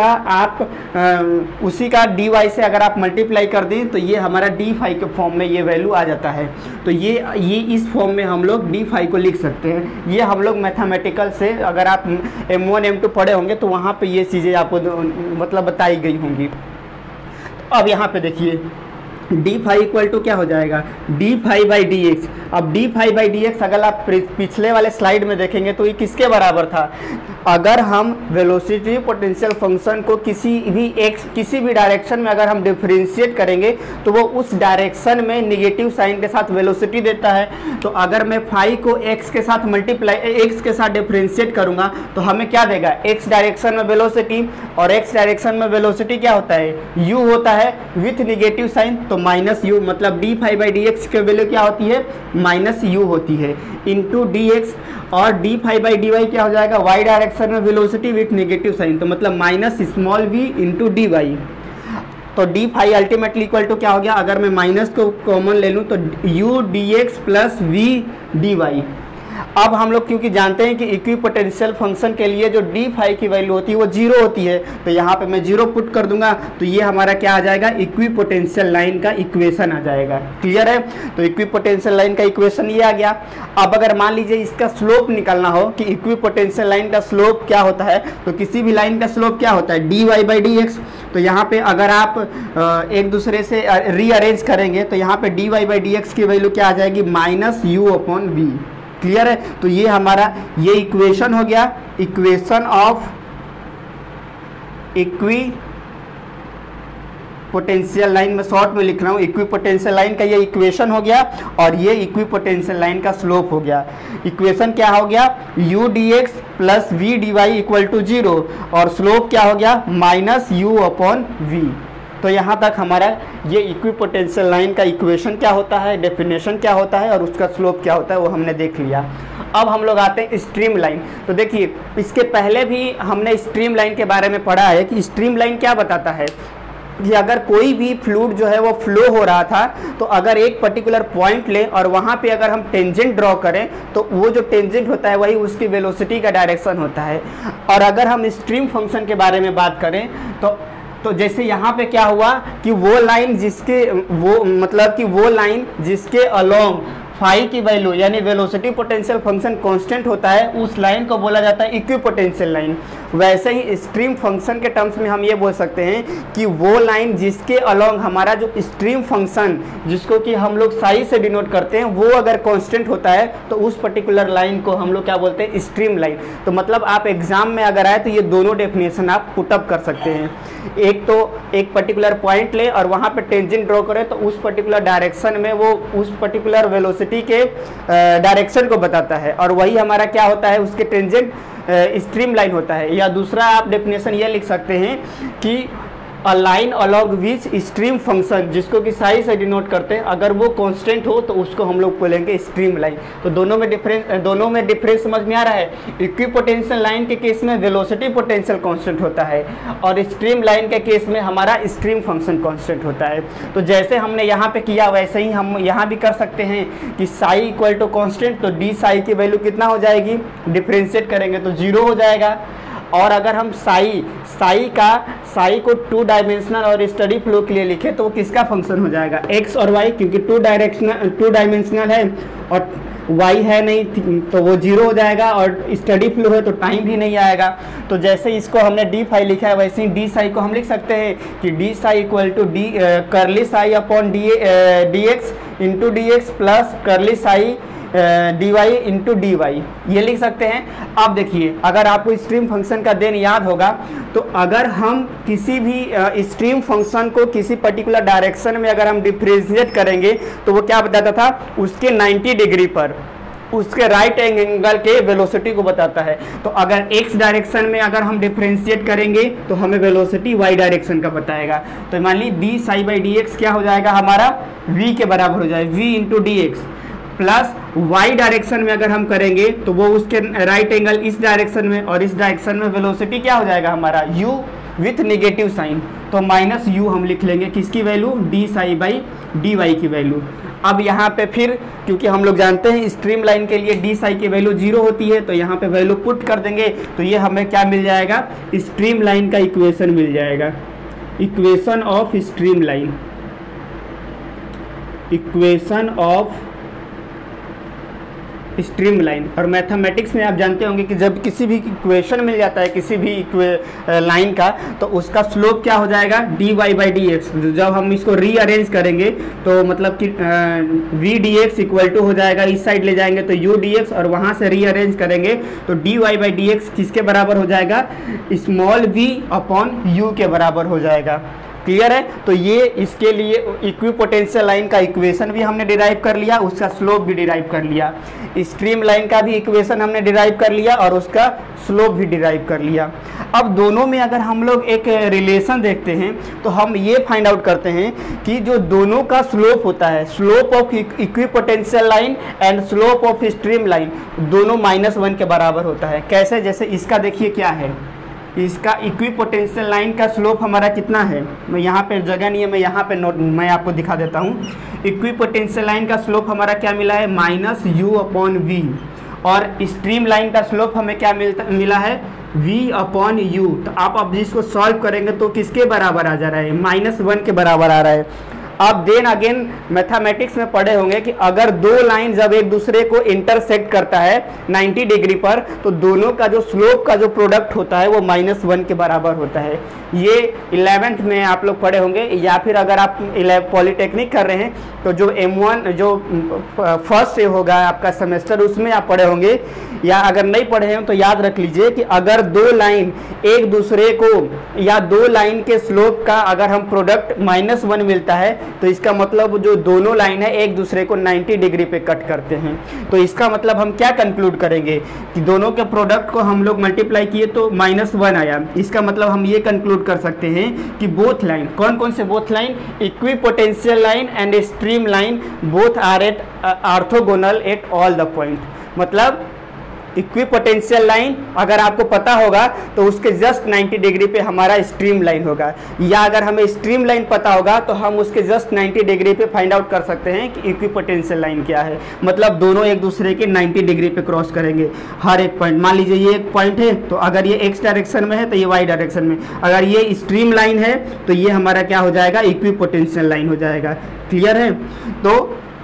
उसी का डी वाई से अगर आप मल्टीप्लाई कर दें तो ये हमारा डी फाई के फॉर्म में ये वैल्यू आ जाता है। तो ये इस फॉर्म में हम लोग डी फाई को लिख सकते हैं। ये हम लोग मैथमेटिकल से, अगर आप M1 M2 पढ़े होंगे तो वहाँ पे ये चीज़ें आपको मतलब बताई गई होंगी। अब यहाँ पे देखिए डी फाई इक्वल टू क्या हो जाएगा, d phi by d x. अब d phi by d x अगर आप पिछले वाले स्लाइड में देखेंगे तो ये किसके बराबर था, अगर हम वेलोसिटी पोटेंशियल फंक्शन को किसी भी डायरेक्शन में अगर हम डिफरेंशिएट करेंगे तो वो उस डायरेक्शन में निगेटिव साइन के साथ वेलोसिटी देता है। तो अगर मैं फाई को एक्स के साथ डिफरेंशिएट करूंगा तो हमें क्या देगा, एक्स डायरेक्शन में वेलोसिटी, और एक्स डायरेक्शन में वेलोसिटी क्या होता है, यू होता है विथ निगेटिव साइन, तो माइनस यू, मतलब d phi by d x की वैल्यू क्या होती है, माइनस यू होती है, इंटू डी एक्स, और d phi by d y क्या हो जाएगा, वाई डायरेक्शन में वेलोसिटी विथ नेगेटिव साइन, तो मतलब minus small v into d y. तो d phi ultimately equal to क्या हो गया, अगर मैं माइनस को कॉमन ले लूँ तो u d x plus v d y. अब हम लोग क्योंकि जानते हैं कि इक्विपोटेंशियल फंक्शन के लिए जो डी फाई की वैल्यू होती है वो जीरो होती है, तो यहाँ पे मैं जीरो पुट कर दूंगा तो ये हमारा क्या आ जाएगा, इक्विपोटेंशियल लाइन का इक्वेशन आ जाएगा। क्लियर है, तो इक्विपोटेंशियल लाइन का इक्वेशन ये आ गया। अब अगर मान लीजिए इसका स्लोप निकालना हो कि इक्विपोटेंशियल लाइन का स्लोप क्या होता है, तो किसी भी लाइन का स्लोप क्या होता है, d y by d x. तो यहाँ पे अगर आप एक दूसरे से रीअरेंज करेंगे तो यहाँ पे d y by d x की वैल्यू क्या आ जाएगी, minus u upon v. Clear है, तो ये हमारा ये इक्वेशन हो गया, equation of equipotential line में शॉर्ट में लिख रहा हूँ, इक्वी पोटेंशियल लाइन का ये इक्वेशन हो गया और ये इक्वी पोटेंशियल लाइन का स्लोप हो गया। इक्वेशन क्या हो गया, u d x plus v d y equal to zero, और स्लोप क्या हो गया, माइनस यू अपॉन वी। तो यहाँ तक हमारा ये इक्विपोटेंशियल लाइन का इक्वेशन क्या होता है, डेफिनेशन क्या होता है और उसका स्लोप क्या होता है वो हमने देख लिया। अब हम लोग आते हैं स्ट्रीम लाइन। तो देखिए इसके पहले भी हमने स्ट्रीम लाइन के बारे में पढ़ा है कि स्ट्रीम लाइन क्या बताता है कि अगर कोई भी फ्लूइड जो है वो फ्लो हो रहा था तो अगर एक पर्टिकुलर पॉइंट ले और वहाँ पे अगर हम टेंजेंट ड्रॉ करें तो वो जो टेंजेंट होता है वही उसकी वेलोसिटी का डायरेक्शन होता है। और अगर हम स्ट्रीम फंक्शन के बारे में बात करें तो जैसे यहाँ पे क्या हुआ कि वो लाइन जिसके अलोंग फाई की वैल्यू यानी वेलोसिटी पोटेंशियल फंक्शन कांस्टेंट होता है, उस लाइन को बोला जाता है इक्विपोटेंशियल लाइन। वैसे ही स्ट्रीम फंक्शन के टर्म्स में हम ये बोल सकते हैं कि वो लाइन जिसके अलोंग हमारा जो स्ट्रीम फंक्शन जिसको कि हम लोग साई से डिनोट करते हैं वो अगर कांस्टेंट होता है तो उस पर्टिकुलर लाइन को हम लोग क्या बोलते हैं, स्ट्रीम लाइन। तो मतलब आप एग्जाम में अगर आए तो ये दोनों डेफिनेशन आप पुटअप कर सकते हैं। एक तो एक पर्टिकुलर पॉइंट ले और वहाँ पे टेंजेंट ड्रॉ करें तो उस पर्टिकुलर डायरेक्शन में वो उस पर्टिकुलर वेलोसिटी के डायरेक्शन को बताता है और वही हमारा क्या होता है, उसके टेंजेंट स्ट्रीम लाइन होता है। या दूसरा आप डेफिनेशन ये लिख सकते हैं कि a line along which stream function जिसको कि साई से डिनोट करते हैं अगर वो कांस्टेंट हो तो उसको हम लोग बोलेंगे स्ट्रीम लाइन। तो दोनों में डिफरेंस समझ में आ रहा है। इक्विपोटेंशियल लाइन के केस में वेलोसिटी पोटेंशियल कांस्टेंट होता है और स्ट्रीम लाइन के केस में हमारा स्ट्रीम फंक्शन कांस्टेंट होता है। तो जैसे हमने यहाँ पे किया वैसे ही हम यहाँ भी कर सकते हैं कि साई इक्वल टू कांस्टेंट, तो डी साई की वैल्यू कितना हो जाएगी, डिफरेंशिएट करेंगे तो 0 हो जाएगा। और अगर हम साई को 2 डायमेंशनल और स्टडी फ्लो के लिए लिखे तो वो किसका फंक्शन हो जाएगा, एक्स और वाई, क्योंकि 2 डायमेंशनल है और वाई है नहीं तो वो 0 हो जाएगा और स्टडी फ्लो है तो टाइम भी नहीं आएगा। तो जैसे इसको हमने डी फाई लिखा है वैसे ही डी साई को हम लिख सकते हैं कि D Sai equal to curly psi upon d x into d x plus curly psi d y into d y, ये लिख सकते हैं। अब देखिए अगर आपको स्ट्रीम फंक्शन का देन याद होगा तो अगर हम किसी भी स्ट्रीम फंक्शन को किसी पर्टिकुलर डायरेक्शन में अगर हम डिफरेंशिएट करेंगे तो वो क्या बताता था, उसके 90 डिग्री पर उसके राइट एंगल के वेलोसिटी को बताता है। तो अगर एक्स डायरेक्शन में अगर हम डिफरेंशिएट करेंगे तो हमें वेलोसिटी वाई डायरेक्शन का बताएगा। तो मान ली d psi by d x क्या हो जाएगा हमारा, v के बराबर हो जाएगा, v into d x, plus y direction में अगर हम करेंगे तो वो उसके राइट एंगल इस डायरेक्शन में, और इस डायरेक्शन में वेलोसिटी क्या हो जाएगा हमारा, u विथ नेगेटिव साइन, तो माइनस u हम लिख लेंगे, किसकी value, d psi by d y की वैल्यू। अब यहाँ पे फिर क्योंकि हम लोग जानते हैं स्ट्रीम लाइन के लिए डी साई की वैल्यू 0 होती है, तो यहाँ पे वैल्यू पुट कर देंगे तो ये हमें क्या मिल जाएगा, स्ट्रीम लाइन का इक्वेशन मिल जाएगा, equation of stream line, equation of stream line. और मैथमेटिक्स में आप जानते होंगे कि जब किसी भी इक्वेशन मिल जाता है किसी भी लाइन का तो उसका स्लोप क्या हो जाएगा, d y by d x. जब हम इसको रीअरेंज करेंगे तो मतलब कि v d x equal to हो जाएगा, इस साइड ले जाएंगे तो यू डी एक्स, और वहाँ से रीअरेंज करेंगे तो d y by d x किसके बराबर हो जाएगा, स्मॉल वी अपॉन यू के बराबर हो जाएगा। क्लियर है। तो ये इसके लिए इक्विपोटेंशियल लाइन का इक्वेशन भी हमने डिराइव कर लिया, उसका स्लोप भी डिराइव कर लिया, स्ट्रीम लाइन का भी इक्वेशन हमने डिराइव कर लिया और उसका स्लोप भी डिराइव कर लिया। अब दोनों में अगर हम लोग एक रिलेशन देखते हैं तो हम ये फाइंड आउट करते हैं कि जो दोनों का स्लोप होता है, slope of equipotential line and slope of stream line, दोनों -1 के बराबर होता है। कैसे, जैसे इसका देखिए क्या है, इसका इक्विपोटेंशियल लाइन का स्लोप हमारा कितना है, मैं यहाँ पे जगह नहीं है, मैं यहाँ पे नोट मैं आपको दिखा देता हूँ। इक्विपोटेंशियल लाइन का स्लोप हमारा क्या मिला है, -u/v, और स्ट्रीम लाइन का स्लोप हमें क्या मिला है, v/u। तो आप अब जिसको सॉल्व करेंगे तो किसके बराबर आ जा रहा है, -1 के बराबर आ रहा है। आप देन अगेन मैथमेटिक्स में पढ़े होंगे कि अगर दो लाइन जब एक दूसरे को इंटरसेक्ट करता है 90 डिग्री पर तो दोनों का जो स्लोप का जो प्रोडक्ट होता है वो -1 के बराबर होता है। ये 11th में आप लोग पढ़े होंगे, या फिर अगर आप पॉलिटेक्निक कर रहे हैं तो जो M1 जो फर्स्ट होगा आपका सेमेस्टर उसमें आप पढ़े होंगे, या अगर नहीं पढ़े हैं तो याद रख लीजिए कि अगर दो लाइन एक दूसरे को या दो लाइन के स्लोप का अगर हम प्रोडक्ट -1 मिलता है तो इसका मतलब जो दोनों लाइन है एक दूसरे को 90 डिग्री पे कट करते हैं। तो इसका मतलब हम क्या कंक्लूड करेंगे कि दोनों के प्रोडक्ट को हम लोग मल्टीप्लाई किए तो -1 आया। इसका मतलब हम ये कंक्लूड कर सकते हैं कि बोथ लाइन, कौन कौन से both line, equipotential line and stream line both are at orthogonal at all the point. मतलब इक्विपोटेंशियल लाइन अगर आपको पता होगा तो उसके जस्ट 90 डिग्री पे हमारा स्ट्रीम लाइन होगा, या अगर हमें स्ट्रीम लाइन पता होगा तो हम उसके जस्ट 90 डिग्री पे फाइंड आउट कर सकते हैं कि इक्विपोटेंशियल लाइन क्या है। मतलब दोनों एक दूसरे के 90 डिग्री पे क्रॉस करेंगे हर एक पॉइंट। मान लीजिए ये एक पॉइंट है तो अगर ये एक्स डायरेक्शन में है तो ये वाई डायरेक्शन में, अगर ये स्ट्रीम लाइन है तो ये हमारा क्या हो जाएगा, इक्विपोटेंशियल लाइन हो जाएगा। क्लियर है। तो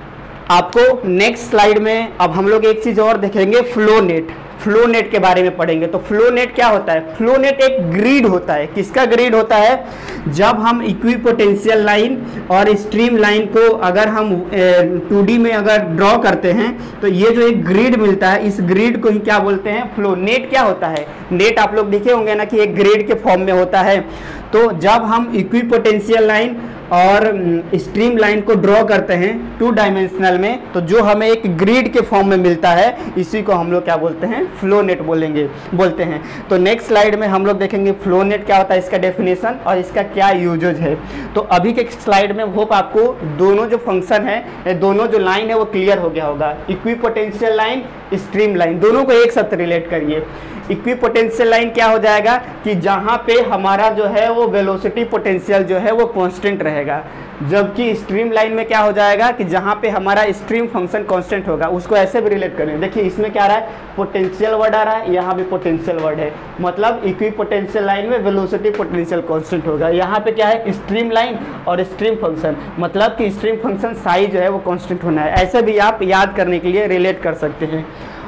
आपको नेक्स्ट स्लाइड में अब हम लोग एक चीज और देखेंगे, फ्लो नेट। फ्लो नेट के बारे में पढ़ेंगे। तो फ्लो नेट क्या होता है, फ्लो नेट एक ग्रिड होता है। किसका ग्रिड होता है, जब हम इक्विपोटेंशियल लाइन और स्ट्रीम लाइन को अगर हम 2D में अगर ड्रॉ करते हैं तो ये जो एक ग्रिड मिलता है, इस ग्रिड को ही क्या बोलते हैं, फ्लो। नेट क्या होता है, नेट आप लोग देखे होंगे ना कि एक ग्रिड के फॉर्म में होता है। तो जब हम इक्विपोटेंशियल लाइन और स्ट्रीम लाइन को ड्रॉ करते हैं 2 डायमेंशनल में तो जो हमें एक ग्रिड के फॉर्म में मिलता है इसी को हम लोग क्या बोलते हैं, फ्लो नेट बोलते हैं। तो नेक्स्ट स्लाइड में हम लोग देखेंगे फ्लो नेट क्या होता है, इसका डेफिनेशन और इसका क्या यूजेज है। तो अभी के स्लाइड में होप आपको दोनों जो फंक्शन है, दोनों जो लाइन है वो क्लियर हो गया होगा। इक्विपोटेंशियल लाइन, स्ट्रीम लाइन, दोनों को एक साथ रिलेट करिए। इक्विपोटेंशियल लाइन क्या हो जाएगा कि जहाँ पे हमारा जो है वो वेलोसिटी पोटेंशियल जो है वो कांस्टेंट रहेगा, जबकि स्ट्रीम लाइन में क्या हो जाएगा कि जहाँ पे हमारा स्ट्रीम फंक्शन कांस्टेंट होगा। उसको ऐसे भी रिलेट करें, देखिए इसमें क्या आ रहा है, पोटेंशियल वर्ड आ रहा है, यहाँ भी पोटेंशियल वर्ड है, मतलब इक्विपोटेंशियल लाइन में वेलोसिटी पोटेंशियल कांस्टेंट होगा। यहाँ पे क्या है, स्ट्रीम लाइन और स्ट्रीम फंक्शन, मतलब कि स्ट्रीम फंक्शन साइज जो है वो कांस्टेंट होना है। ऐसे भी आप याद करने के लिए रिलेट कर सकते हैं।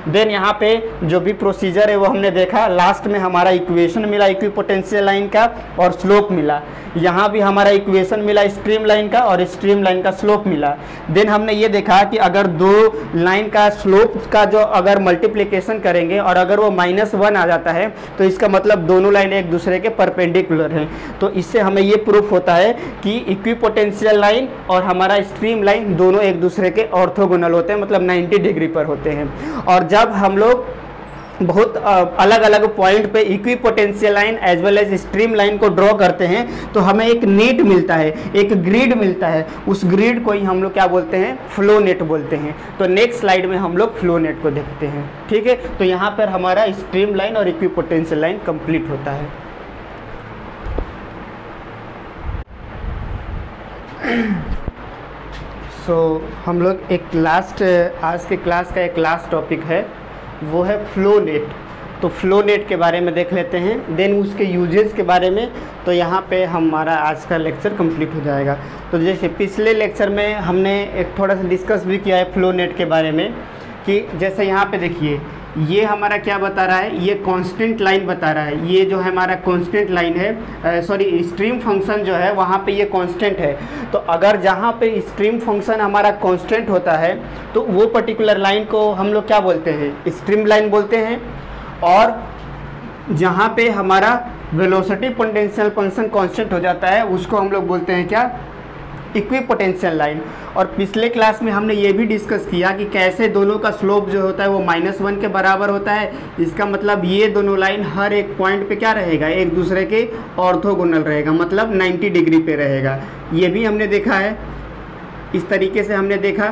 देन यहाँ पे जो भी प्रोसीजर है वो हमने देखा, लास्ट में हमारा इक्वेशन मिला इक्विपोटेंशियल लाइन का और स्लोप मिला। यहाँ भी हमारा इक्वेशन मिला स्ट्रीम लाइन का और स्ट्रीम लाइन का स्लोप मिला। देन हमने ये देखा कि अगर दो लाइन का स्लोप का जो अगर मल्टीप्लिकेशन करेंगे और अगर वो -1 आ जाता है तो इसका मतलब दोनों लाइन एक दूसरे के परपेंडिकुलर हैं। तो इससे हमें ये प्रूफ होता है कि इक्विपोटेंशियल लाइन और हमारा स्ट्रीम लाइन दोनों एक दूसरे के ऑर्थोगोनल होते हैं, मतलब 90 डिग्री पर होते हैं। और जब हम लोग बहुत अलग अलग पॉइंट पे equipotential line as well as stream line को ड्रॉ करते हैं तो हमें एक नेट मिलता है, एक ग्रिड मिलता है। उस ग्रिड को ही हम लोग क्या बोलते हैं, फ्लो नेट बोलते हैं। तो नेक्स्ट स्लाइड में हम लोग फ्लो नेट को देखते हैं, ठीक है। तो यहाँ पर हमारा स्ट्रीम लाइन और इक्विपोटेंशियल लाइन कंप्लीट होता है। हम लोग एक लास्ट आज के क्लास का एक लास्ट टॉपिक है, वो है फ्लो नेट। तो फ्लो नेट के बारे में देख लेते हैं, देन उसके यूजेस के बारे में। तो यहाँ पे हमारा आज का लेक्चर कंप्लीट हो जाएगा। तो जैसे पिछले लेक्चर में हमने एक थोड़ा सा डिस्कस भी किया है फ्लो नेट के बारे में, कि जैसे यहाँ पे देखिए ये हमारा क्या बता रहा है, ये कांस्टेंट लाइन बता रहा है। ये जो है हमारा कांस्टेंट लाइन है, सॉरी स्ट्रीम फंक्शन जो है वहाँ पे ये कांस्टेंट है। तो अगर जहाँ पे स्ट्रीम फंक्शन हमारा कांस्टेंट होता है तो वो पर्टिकुलर लाइन को हम लोग क्या बोलते हैं, स्ट्रीम लाइन बोलते हैं। और जहाँ पे हमारा वेलोसिटी पोटेंशियल फंक्शन कांस्टेंट हो जाता है उसको हम लोग बोलते हैं क्या, इक्विपोटेंशियल लाइन। और पिछले क्लास में हमने ये भी डिस्कस किया कि कैसे दोनों का स्लोप जो होता है वो -1 के बराबर होता है। इसका मतलब ये दोनों लाइन हर एक पॉइंट पे क्या रहेगा, एक दूसरे के ऑर्थोगोनल रहेगा, मतलब 90 डिग्री पे रहेगा। ये भी हमने देखा है, इस तरीके से हमने देखा।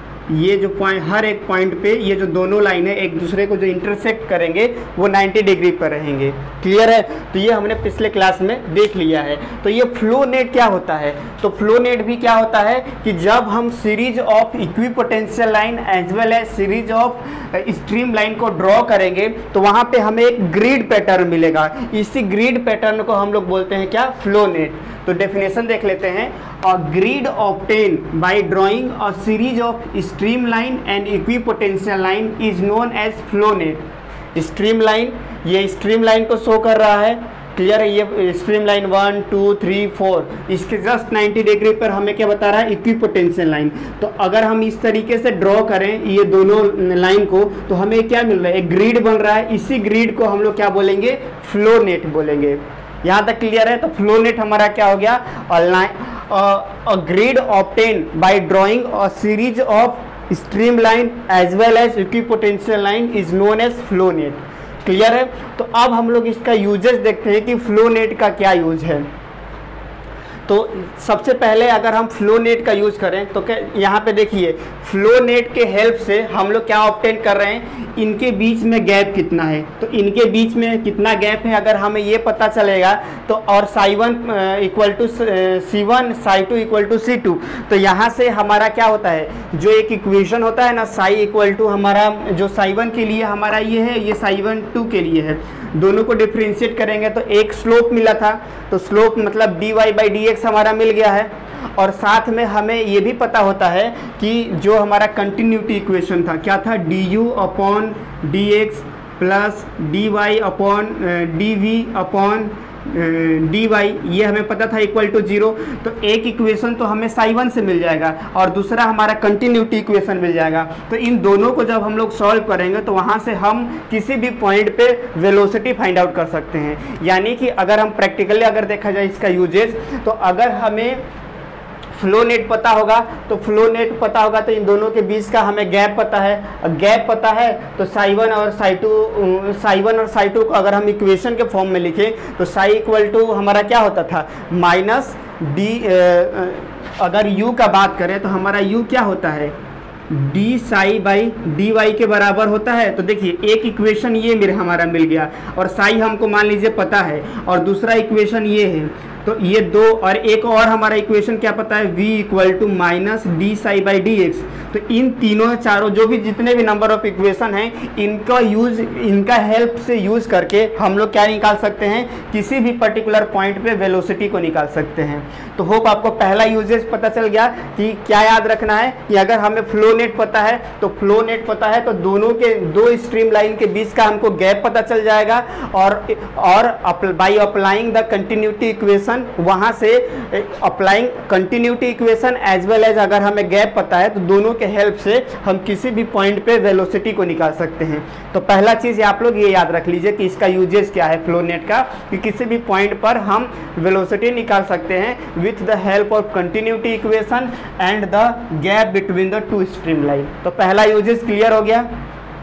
ये जो पॉइंट, हर एक पॉइंट पे ये जो दोनों लाइनें एक दूसरे को जो इंटरसेक्ट करेंगे वो 90 डिग्री पर रहेंगे। क्लियर है। तो ये हमने पिछले क्लास में देख लिया है। तो ये फ्लो नेट क्या होता है, तो फ्लो नेट भी क्या होता है कि जब हम series of equipotential line as well as series of stream line को ड्रॉ करेंगे तो वहाँ पे हमें एक ग्रिड पैटर्न मिलेगा। इसी ग्रिड पैटर्न को हम लोग बोलते हैं क्या, फ्लो नेट। तो डेफिनेशन देख लेते हैं, a grid obtain by drawing a series of stream line and equipotential line is known as flow net. Stream line, ये स्ट्रीम लाइन को शो कर रहा है, क्लियर है। ये स्ट्रीम लाइन 1 2 3 4, इसके जस्ट 90 डिग्री पर हमें क्या बता रहा है, इक्विपोटेंशियल लाइन। तो अगर हम इस तरीके से ड्रॉ करें ये दोनों लाइन को तो हमें क्या मिल रहा है, एक ग्रिड बन रहा है। इसी ग्रिड को हम लोग क्या बोलेंगे, फ्लो नेट बोलेंगे। यहाँ तक क्लियर है। तो फ्लो नेट हमारा क्या हो गया, a grid obtain by drawing a series of stream line as well as equipotential line is known as flow net. Clear है। तो अब हम लोग इसका यूजेस देखते हैं कि फ्लो नेट का क्या यूज है। तो सबसे पहले अगर हम फ्लो नेट का यूज करें तो क्या, यहाँ पे देखिए फ्लो नेट के हेल्प से हम लोग क्या ऑब्टेन कर रहे हैं, इनके बीच में गैप कितना है। तो इनके बीच में कितना गैप है अगर हमें ये पता चलेगा तो, और ψ1 equal to C1 ψ2 equal to C2, तो यहाँ से हमारा क्या होता है, जो एक इक्वेशन होता है ना, साई इक्वल टू हमारा जो ψ1 के लिए हमारा ये है, ये ψ1 के लिए है। दोनों को डिफ्रेंशिएट करेंगे तो एक स्लोप मिला था, तो स्लोप मतलब dy/dx हमारा मिल गया है। और साथ में हमें ये भी पता होता है कि जो हमारा कंटिन्यूटी इक्वेशन था क्या था, du/dx प्लस dy/dv/dy, ये हमें पता था इक्वल टू 0। तो एक इक्वेशन तो हमें ψ1 से मिल जाएगा और दूसरा हमारा कंटिन्यूटी इक्वेशन मिल जाएगा। तो इन दोनों को जब हम लोग सॉल्व करेंगे तो वहाँ से हम किसी भी पॉइंट पे वेलोसिटी फाइंड आउट कर सकते हैं। यानी कि अगर हम प्रैक्टिकली अगर देखा जाए इसका यूजेस, तो अगर हमें फ्लो नेट पता होगा तो फ्लो नेट पता होगा तो इन दोनों के बीच का हमें गैप पता है। गैप पता है तो ψ1 और ψ2 को अगर हम इक्वेशन के फॉर्म में लिखें तो ψ इक्वल टू हमारा क्या होता था, माइनस डी, अगर u का बात करें तो हमारा u क्या होता है, dψ/dy के बराबर होता है। तो देखिए एक इक्वेशन ये मेरे हमारा मिल गया और साई हमको मान लीजिए पता है और दूसरा इक्वेशन ये है। तो ये दो, और एक और हमारा इक्वेशन क्या पता है, v equal to minus d psi by d x. तो इन तीनों चारों जो भी जितने भी नंबर ऑफ इक्वेशन हैं, इनका हेल्प से यूज करके हम लोग क्या निकाल सकते हैं, किसी भी पर्टिकुलर पॉइंट पे वेलोसिटी को निकाल सकते हैं। तो होप आपको पहला यूजेस पता चल गया कि क्या याद रखना है कि अगर हमें फ्लो नेट पता है तो दोनों के दो स्ट्रीम लाइन के बीच का हमको गैप पता चल जाएगा, और by applying the continuity equation, वहां से applying continuity equation as well as अगर हमें गैप पता है तो दोनों के हेल्प से हम किसी भी पॉइंट पे वेलोसिटी को निकाल सकते हैं। तो पहला चीज आप लोग ये याद रख लीजिए कि इसका यूजेस क्या है फ्लो नेट का, कि किसी भी पॉइंट पर हम वेलोसिटी निकाल सकते हैं with the help of continuity equation and the gap between the two stream line. तो पहला यूजेस क्लियर हो गया।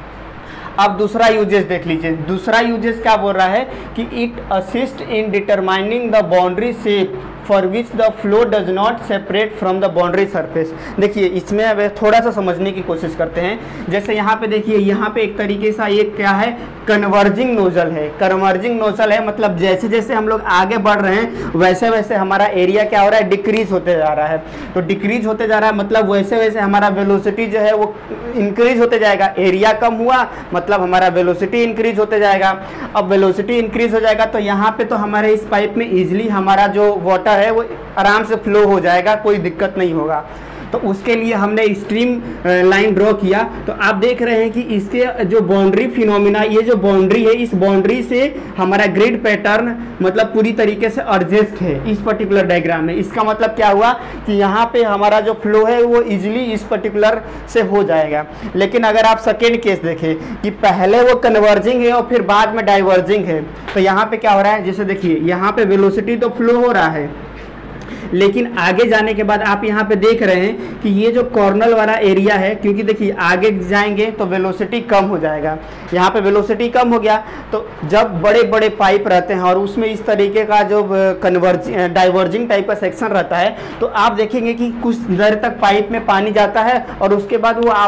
अब दूसरा यूजेस देख लीजिए। दूसरा यूजेस क्या बोल रहा है कि it assist in determining the boundary shape for which the flow does not separate from the boundary surface. देखिए इसमें अब थोड़ा सा समझने की कोशिश करते हैं। जैसे यहाँ पे देखिए, यहाँ पे एक तरीके से ये क्या है, कन्वर्जिंग नोजल है। कन्वर्जिंग नोजल है मतलब जैसे जैसे हम लोग आगे बढ़ रहे हैं वैसे वैसे हमारा एरिया क्या हो रहा है, डिक्रीज होते जा रहा है। तो डिक्रीज होते जा रहा है मतलब वैसे वैसे हमारा वेलोसिटी जो है वो इंक्रीज होते जाएगा। एरिया कम हुआ मतलब हमारा वेलोसिटी इंक्रीज होते जाएगा। अब वेलोसिटी इंक्रीज हो जाएगा तो यहाँ पे तो हमारे इस पाइप में इजिली हमारा जो वाटर है वो आराम से फ्लो हो जाएगा, कोई दिक्कत नहीं होगा। तो उसके लिए हमने स्ट्रीम लाइन ड्रॉ किया। तो आप देख रहे हैं कि इसके जो बाउंड्री फिनोमिना, ये जो बाउंड्री है, इस बाउंड्री से हमारा ग्रिड पैटर्न मतलब पूरी तरीके से एडजस्ट है इस पर्टिकुलर डायग्राम में। इसका मतलब क्या हुआ कि यहाँ पे हमारा जो फ्लो है वो इजीली इस पर्टिकुलर से हो जाएगा। लेकिन अगर आप सेकेंड केस देखें कि पहले वो कन्वर्जिंग है और फिर बाद में डाइवर्जिंग है, तो यहाँ पे क्या हो रहा है, जैसे देखिए यहाँ पे वेलोसिटी तो फ्लो हो रहा है, लेकिन आगे जाने के बाद आप यहाँ पे देख रहे हैं कि ये जो कॉर्नर वाला एरिया है, क्योंकि देखिए आगे जाएंगे तो वेलोसिटी कम हो जाएगा। यहाँ पे वेलोसिटी कम हो गया तो जब बड़े बड़े पाइप रहते हैं और उसमें इस तरीके का जो डाइवर्जिंग टाइप का सेक्शन रहता है, तो आप देखेंगे कि कुछ देर तक पाइप में पानी जाता है और उसके बाद वो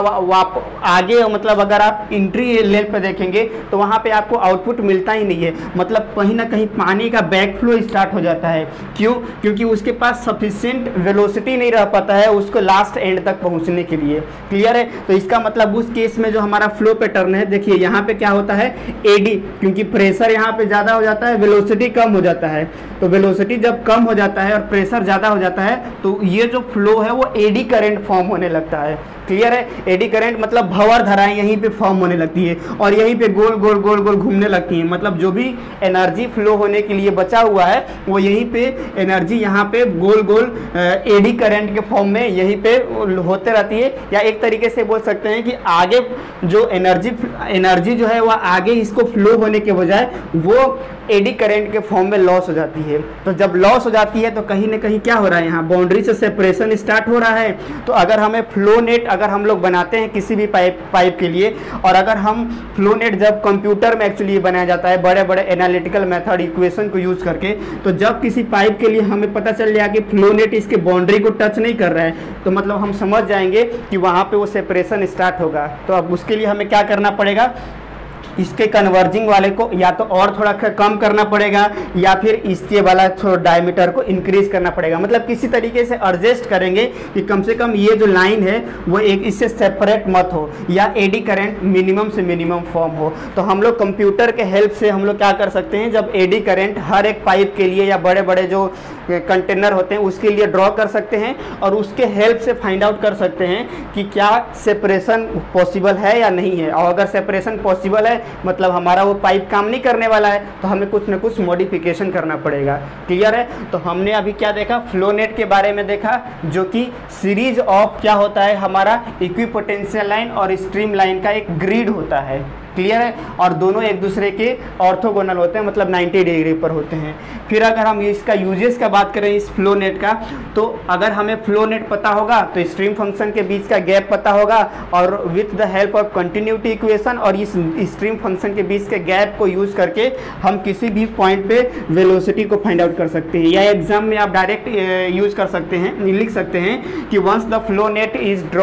आगे मतलब अगर आप इंट्री लेवल पे देखेंगे तो वहाँ पे आपको आउटपुट मिलता ही नहीं है। मतलब कहीं ना कहीं पानी का बैक फ्लो स्टार्ट हो जाता है। क्यों? क्योंकि उसके पास सफिशिएंट वेलोसिटी नहीं रह पाता है उसको लास्ट एंड तक पहुंचने के लिए। क्लियर है? तो इसका मतलब उस केस में जो हमारा फ्लो पैटर्न है, देखिए यहाँ पे क्या होता है, एडी, क्योंकि प्रेशर यहाँ पे ज़्यादा हो जाता है, वेलोसिटी कम हो जाता है। तो वेलोसिटी जब कम हो जाता है और प्रेशर ज़्यादा हो जाता है तो ये जो फ्लो है वो एडी करंट फॉर्म होने लगता है। क्लियर है? एडी करंट मतलब भंवर धाराएं यहीं पे फॉर्म होने लगती है और यहीं पे गोल गोल गोल गोल घूमने लगती है। मतलब जो भी एनर्जी फ्लो होने के लिए बचा हुआ है वो यहीं पे एनर्जी यहाँ पे गोल गोल एडी करंट के फॉर्म में यहीं पे होते रहती है। या एक तरीके से बोल सकते हैं कि आगे जो एनर्जी जो है वह आगे इसको फ्लो होने के बजाय वो एडी करंट के फॉर्म में लॉस हो जाती है। तो जब लॉस हो जाती है तो कहीं ना कहीं क्या हो रहा है, यहाँ बाउंड्री से सेपरेशन स्टार्ट हो रहा है। तो अगर हमें फ्लो नेट अगर हम लोग बनाते हैं किसी भी पाइप के लिए, और अगर हम फ्लो नेट जब कंप्यूटर में एक्चुअली बनाया जाता है बड़े बड़े एनालिटिकल मेथड इक्वेशन को यूज करके, तो जब किसी पाइप के लिए हमें पता चल जाएगा कि फ्लो नेट इसके बाउंड्री को टच नहीं कर रहा है, तो मतलब हम समझ जाएंगे कि वहाँ पे वो सेपरेशन स्टार्ट होगा। तो अब उसके लिए हमें क्या करना पड़ेगा, इसके कन्वर्जिंग वाले को या तो और थोड़ा कम करना पड़ेगा या फिर इसके वाला थोड़ा डायमीटर को इंक्रीज करना पड़ेगा। मतलब किसी तरीके से एडजस्ट करेंगे कि कम से कम ये जो लाइन है वो एक इससे सेपरेट मत हो या एडी करंट मिनिमम से मिनिमम फॉर्म हो। तो हम लोग कंप्यूटर के हेल्प से हम लोग क्या कर सकते हैं, जब एडी करंट हर एक पाइप के लिए या बड़े बड़े जो कंटेनर होते हैं उसके लिए ड्रॉ कर सकते हैं और उसके हेल्प से फाइंड आउट कर सकते हैं कि क्या सेपरेशन पॉसिबल है या नहीं है। और अगर सेपरेशन पॉसिबल है मतलब हमारा वो पाइप काम नहीं करने वाला है तो हमें कुछ ना कुछ मॉडिफिकेशन करना पड़ेगा। क्लियर है? तो हमने अभी क्या देखा, फ्लो नेट के बारे में देखा, जो कि सीरीज ऑफ क्या होता है, हमारा इक्विपोटेंशियल लाइन और स्ट्रीम लाइन का एक ग्रिड होता है। क्लियर है? और दोनों एक दूसरे के ऑर्थोगोनल होते हैं, मतलब 90 डिग्री पर होते हैं। फिर अगर हम इसका यूजेस का बात करें इस फ्लो नेट का, तो अगर हमें फ्लो नेट पता होगा तो स्ट्रीम फंक्शन के बीच का गैप पता होगा और with the help of continuity equation और इस स्ट्रीम फंक्शन के बीच के गैप को यूज करके हम किसी भी पॉइंट पे वेलोसिटी को फाइंड आउट कर सकते हैं। या एग्जाम में आप डायरेक्ट यूज कर सकते हैं, लिख सकते हैं कि once the flow net is drawn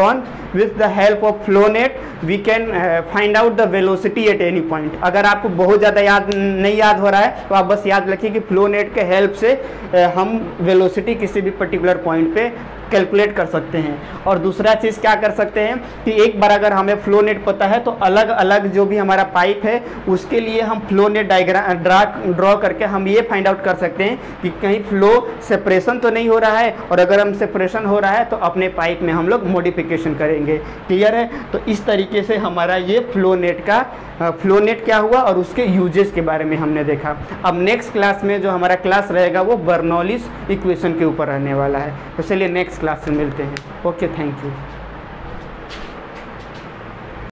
with the help of flow net we can find out the velocity at any point. अगर आपको बहुत ज़्यादा नहीं याद हो रहा है तो आप बस याद रखिए कि फ्लो नेट के हेल्प से हम वेलोसिटी किसी भी पर्टिकुलर पॉइंट पे कैलकुलेट कर सकते हैं। और दूसरा चीज़ क्या कर सकते हैं कि एक बार अगर हमें फ्लो नेट पता है तो अलग अलग जो भी हमारा पाइप है उसके लिए हम फ्लो नेट डायग्राम ड्रॉ करके हम ये फाइंड आउट कर सकते हैं कि कहीं फ्लो सेपरेशन तो नहीं हो रहा है, और अगर हम सेपरेशन हो रहा है तो अपने पाइप में हम लोग मॉडिफिकेशन करेंगे। क्लियर है? तो इस तरीके से हमारा ये फ्लो नेट क्या हुआ और उसके यूजेस के बारे में हमने देखा। अब नेक्स्ट क्लास में जो हमारा क्लास रहेगा वो बर्नौलीज इक्वेशन के ऊपर रहने वाला है। तो चलिए नेक्स्ट क्लास में मिलते हैं। Okay, thank you.